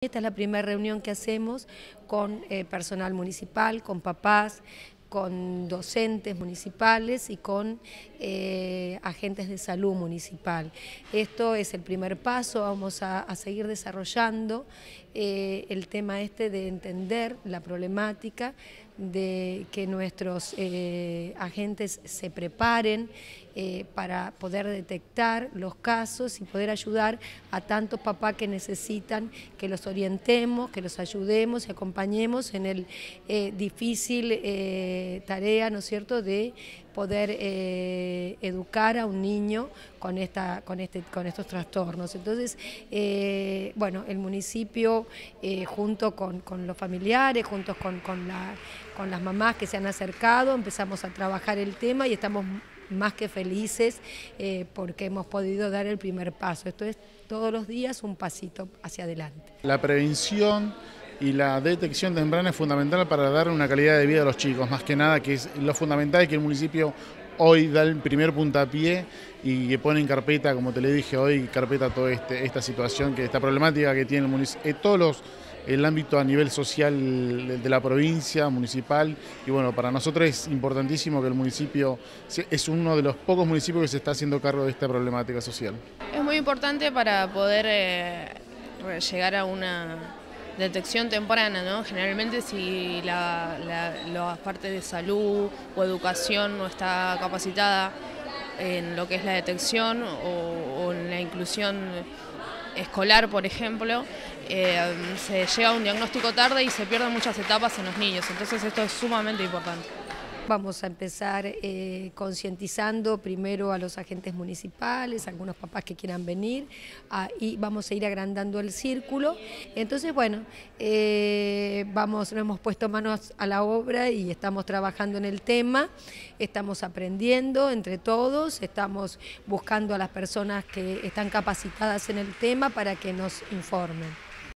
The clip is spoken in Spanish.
Esta es la primera reunión que hacemos con personal municipal, con papás, con docentes municipales y con agentes de salud municipal. Esto es el primer paso, vamos a seguir desarrollando el tema de entender la problemática, de que nuestros agentes se preparen para poder detectar los casos y poder ayudar a tantos papás que necesitan que los orientemos, que los ayudemos y acompañemos en el difícil tarea, ¿no es cierto?, de poder educar a un niño con estos trastornos. Entonces, bueno, el municipio junto con los familiares, junto con las mamás que se han acercado, empezamos a trabajar el tema y estamos más que felices porque hemos podido dar el primer paso. Esto es todos los días un pasito hacia adelante. La prevención y la detección temprana es fundamental para dar una calidad de vida a los chicos, más que nada, que es lo fundamental, que el municipio hoy da el primer puntapié y que pone en carpeta, como te le dije hoy, carpeta toda esta situación, esta problemática que tiene el municipio, el ámbito a nivel social de la provincia, municipal, y bueno, para nosotros es importantísimo que el municipio es uno de los pocos municipios que se está haciendo cargo de esta problemática social. Es muy importante para poder llegar a una detección temprana, ¿no? Generalmente si la parte de salud o educación no está capacitada en lo que es la detección o en la inclusión escolar, por ejemplo, se llega a un diagnóstico tarde y se pierden muchas etapas en los niños, entonces esto es sumamente importante. Vamos a empezar concientizando primero a los agentes municipales, algunos papás que quieran venir, y vamos a ir agrandando el círculo. Entonces, bueno, nos hemos puesto manos a la obra y estamos trabajando en el tema, estamos aprendiendo entre todos, estamos buscando a las personas que están capacitadas en el tema para que nos informen.